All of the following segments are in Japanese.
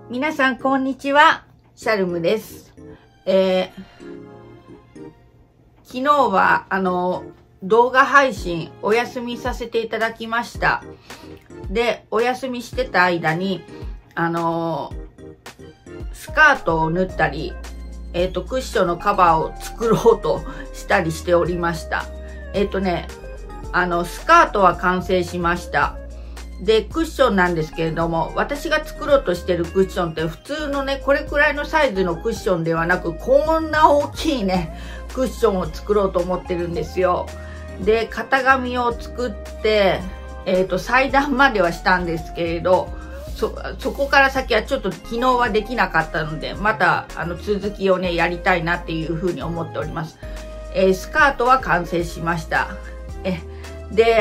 皆さん、こんにちは。シャルムです。昨日は、動画配信お休みさせていただきました。で、お休みしてた間に、スカートを縫ったり、クッションのカバーを作ろうとしたりしておりました。スカートは完成しました。で、クッションなんですけれども、私が作ろうとしてるクッションって普通のね、これくらいのサイズのクッションではなく、こんな大きいね、クッションを作ろうと思ってるんですよ。で、型紙を作って、裁断まではしたんですけれど、そこから先はちょっと昨日はできなかったので、また続きをね、やりたいなっていうふうに思っております。スカートは完成しました。で、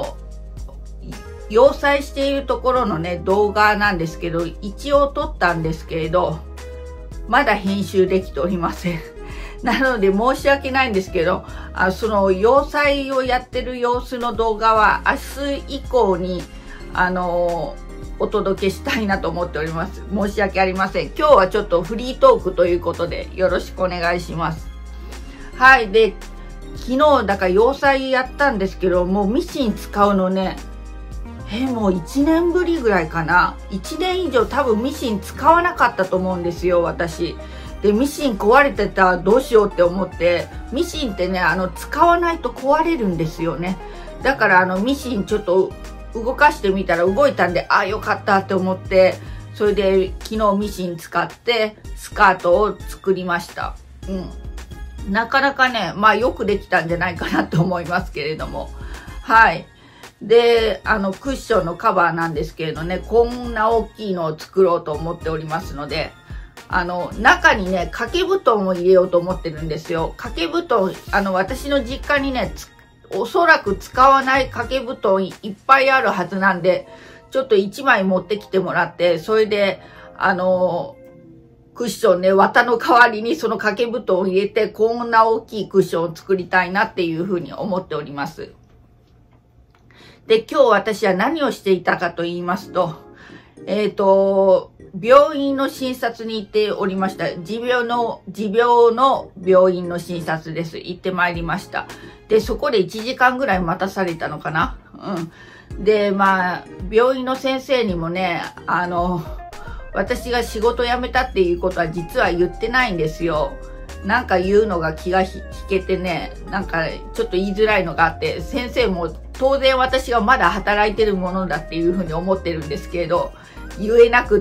洋裁しているところのね、動画なんですけど、一応撮ったんですけれど、まだ編集できておりません。なので申し訳ないんですけど、その洋裁をやってる様子の動画は明日以降に、お届けしたいなと思っております。申し訳ありません。今日はちょっとフリートークということでよろしくお願いします。はい。で、昨日だから洋裁やったんですけど、もうミシン使うのね、もう1年ぶりぐらいかな。1年以上多分ミシン使わなかったと思うんですよ、私。で、ミシン壊れてたらどうしようって思って、ミシンってね、使わないと壊れるんですよね。だからミシンちょっと動かしてみたら動いたんで、あ、よかったって思って、それで昨日ミシン使ってスカートを作りました。なかなかね、まあよくできたんじゃないかなと思いますけれども。はい。で、クッションのカバーなんですけれどね、こんな大きいのを作ろうと思っておりますので、中にね、掛け布団を入れようと思ってるんですよ。掛け布団、私の実家にね、おそらく使わない掛け布団いっぱいあるはずなんで、ちょっと1枚持ってきてもらって、それで、クッションね、綿の代わりにその掛け布団を入れて、こんな大きいクッションを作りたいなっていうふうに思っております。で、今日私は何をしていたかと言いますと、病院の診察に行っておりました。持病の病院の診察です。行ってまいりました。で、そこで1時間ぐらい待たされたのかな。で、まあ、病院の先生にもね、私が仕事辞めたっていうことは実は言ってないんですよ。なんか言うのが気が引けてね、なんかちょっと言いづらいのがあって、先生も当然私がまだ働いてるものだっていうふうに思ってるんですけれど、言えなくって、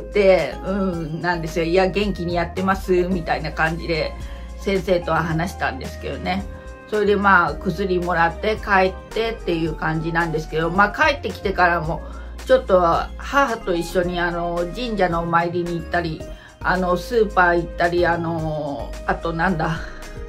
なんですよ。いや、元気にやってます、みたいな感じで先生とは話したんですけどね。それでまあ、薬もらって帰ってっていう感じなんですけど、まあ帰ってきてからも、ちょっと母と一緒に神社のお参りに行ったり、スーパー行ったり、あとなんだ、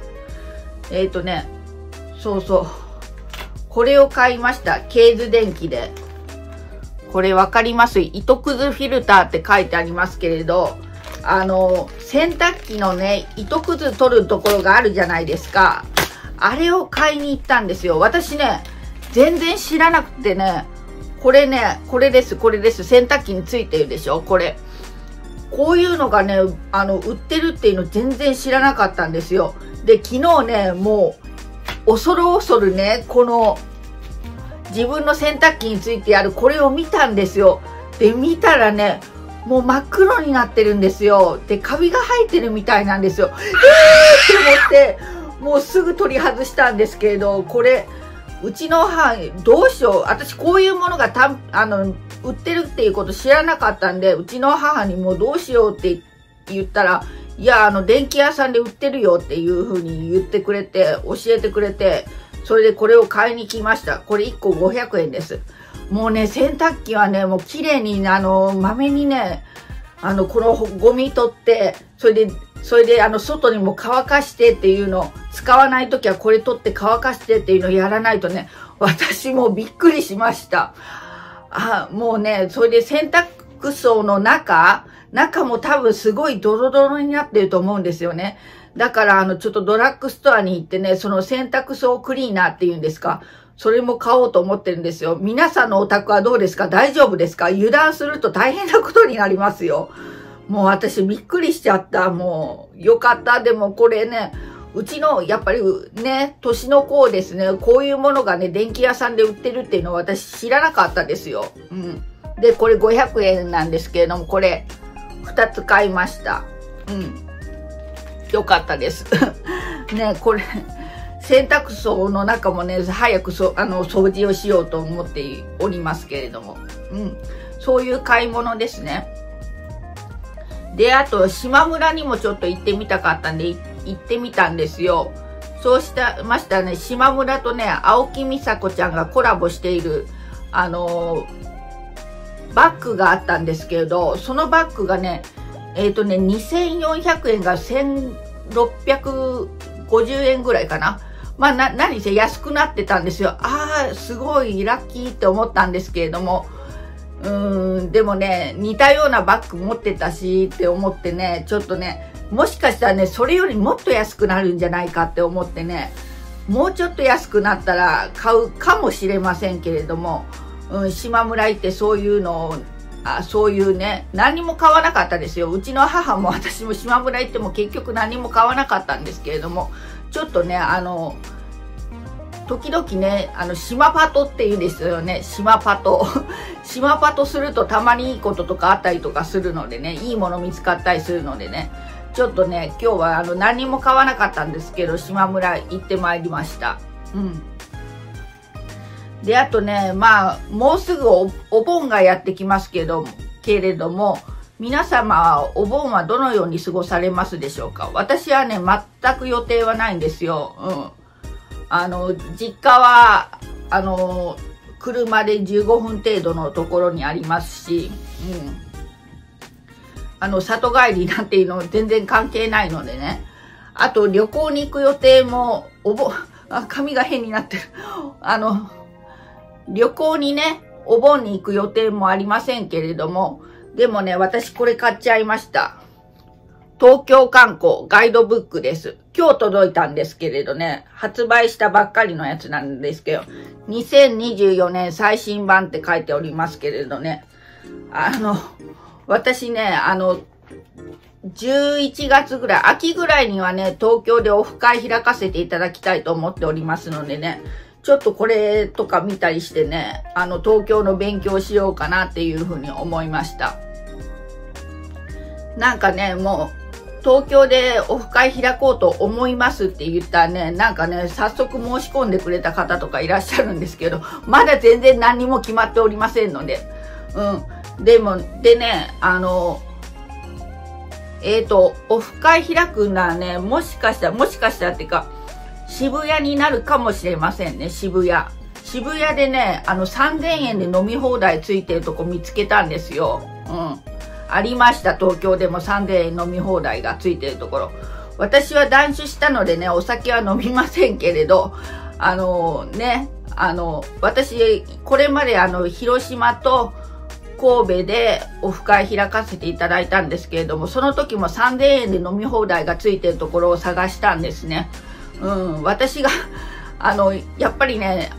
そうそう、これを買いました。ケーズ電機で。これわかります？糸くずフィルターって書いてありますけれど、洗濯機のね、糸くず取るところがあるじゃないですか。あれを買いに行ったんですよ。私ね、全然知らなくてね、これね、これです。洗濯機についてるでしょ？これ。こういうのがね、売ってるっていうの全然知らなかったんですよ。で、昨日ね、もう、恐るね、この、自分の洗濯機についてあるこれを見たんですよ。で、見たらね、もう真っ黒になってるんですよ。で、カビが生えてるみたいなんですよ。って思って、もうすぐ取り外したんですけれど、これ、うちの母、どうしよう。私こういうものが売ってるっていうこと知らなかったんで、うちの母にもうどうしようって言ったら、いや、電気屋さんで売ってるよっていう風に言ってくれて、教えてくれて、それでこれを買いに来ました。これ1個500円です。もうね、洗濯機はね、もう綺麗に、まめにね、このゴミ取って、それで外にも乾かしてっていうのを、使わないときはこれ取って乾かしてっていうのをやらないとね、私もびっくりしました。もうね、それで洗濯槽の中も多分すごいドロドロになってると思うんですよね。だからちょっとドラッグストアに行ってね、その洗濯槽クリーナーっていうんですか、それも買おうと思ってるんですよ。皆さんのお宅はどうですか？大丈夫ですか？油断すると大変なことになりますよ。 もう私びっくりしちゃった。もう、よかった。でもこれね、うちの、やっぱりね、年の子ですね、こういうものがね、電気屋さんで売ってるっていうのを私知らなかったですよ。うん。で、これ500円なんですけれども、これ、2つ買いました。うん。よかったです。ね、これ、洗濯槽の中もね、早く掃除をしようと思っておりますけれども。うん。そういう買い物ですね。で、あと、島村にもちょっと行ってみたかったんで、行ってみたんですよ。そうしたましたね、島村とね、青木美沙子ちゃんがコラボしている、バッグがあったんですけれど、そのバッグがね、2400円が1650円ぐらいかな。まあ、何せ安くなってたんですよ。ああ、すごいラッキーって思ったんですけれども、でもね、似たようなバッグ持ってたしって思ってね、ちょっとね、もしかしたらね、それよりもっと安くなるんじゃないかって思ってね、もうちょっと安くなったら買うかもしれませんけれども、島村行ってそういうのを、そういうね、何も買わなかったですよ。うちの母も私も島村行っても結局何も買わなかったんですけれども、ちょっとね、時々ね、島パトって言うんですよね。島パト。島パトするとたまにいいこととかあったりとかするのでね、いいもの見つかったりするのでね、ちょっとね、今日は何も買わなかったんですけど、島村行ってまいりました。うん。で、あとね、まあ、もうすぐお盆がやってきますけれども、皆様はお盆はどのように過ごされますでしょうか？私はね、全く予定はないんですよ。うん。実家は、車で15分程度のところにありますし、里帰りなんていうの全然関係ないのでね。あと、旅行に行く予定も、髪が変になってる。旅行にね、お盆に行く予定もありませんけれども、でもね、私これ買っちゃいました。東京観光ガイドブックです。今日届いたんですけれどね、発売したばっかりのやつなんですけど、2024年最新版って書いておりますけれどね、私ね、11月ぐらい、秋ぐらいにはね、東京でオフ会開かせていただきたいと思っておりますのでね、ちょっとこれとか見たりしてね、東京の勉強しようかなっていうふうに思いました。なんかね、もう、東京でオフ会開こうと思いますって言ったらね、なんかね、早速申し込んでくれた方とかいらっしゃるんですけど、まだ全然何にも決まっておりませんので、でね、オフ会開くならね、もしかしたらっていうか、渋谷になるかもしれませんね、渋谷。渋谷でね、3000円で飲み放題ついてるとこ見つけたんですよ。ありました。東京でも3000円飲み放題がついてるところ。私は断酒したのでね、お酒は飲みませんけれど、私、これまで広島と神戸でオフ会開かせていただいたんですけれども、その時も3000円で飲み放題がついてるところを探したんですね。私が、やっぱりね、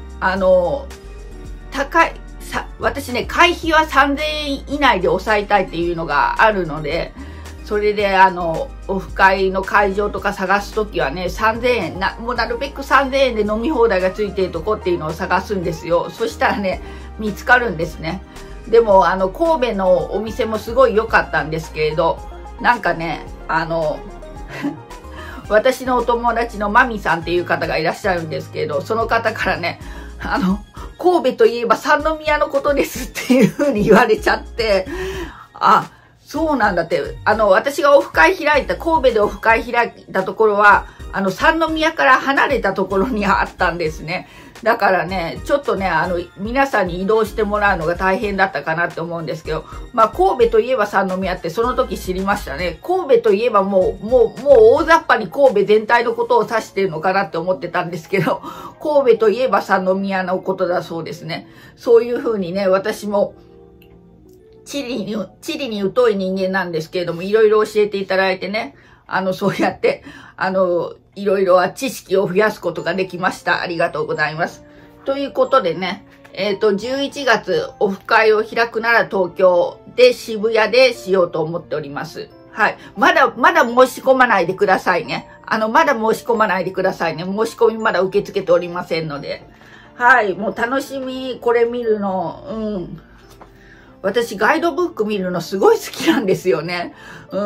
私ね、会費は3000円以内で抑えたいっていうのがあるので、それでオフ会の会場とか探すときはね、3000円もうなるべく3000円で飲み放題がついてるとこっていうのを探すんですよ。そしたらね、見つかるんですね。でも、神戸のお店もすごい良かったんですけれど、なんかね、私のお友達のマミさんっていう方がいらっしゃるんですけれど、その方からね、神戸といえば三宮のことですっていう風に言われちゃって、あ、そうなんだって、私が神戸でオフ会開いたところは、三宮から離れたところにあったんですね。だからね、ちょっとね、皆さんに移動してもらうのが大変だったかなって思うんですけど、まあ、神戸といえば三宮ってその時知りましたね。神戸といえばもう大雑把に神戸全体のことを指してるのかなって思ってたんですけど、神戸といえば三宮のことだそうですね。そういう風にね、私も、地理に疎い人間なんですけれども、いろいろ教えていただいてね、そうやって、いろいろ知識を増やすことができました。ありがとうございます。ということでね、 11月オフ会を開くなら東京で渋谷でしようと思っております。はい。まだ申し込まないでくださいね。まだ申し込まないでくださいね。申し込みまだ受け付けておりませんので。はい。もう楽しみ、これ見るの。うん。私、ガイドブック見るのすごい好きなんですよね。うん。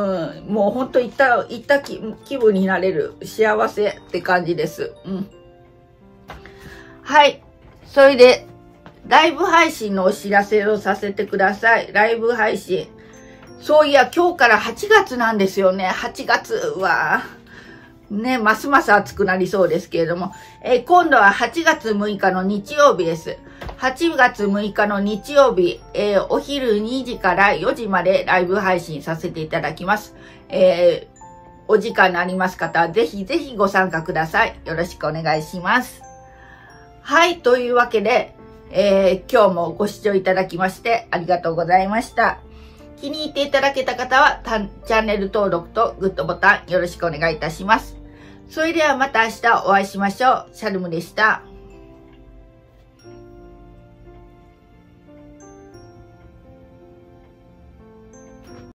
もうほんと行った気分になれる。幸せって感じです。うん。はい。それで、ライブ配信のお知らせをさせてください。ライブ配信。そういや、今日から8月なんですよね。8月は、ね、ますます暑くなりそうですけれども、今度は8月6日の日曜日です。8月6日の日曜日、お昼2時から4時までライブ配信させていただきます。お時間のあります方は、ぜひぜひご参加ください。よろしくお願いします。はい、というわけで、今日もご視聴いただきましてありがとうございました。気に入っていただけた方は、チャンネル登録とグッドボタンよろしくお願いいたします。それではまた明日お会いしましょう。シャルムでした。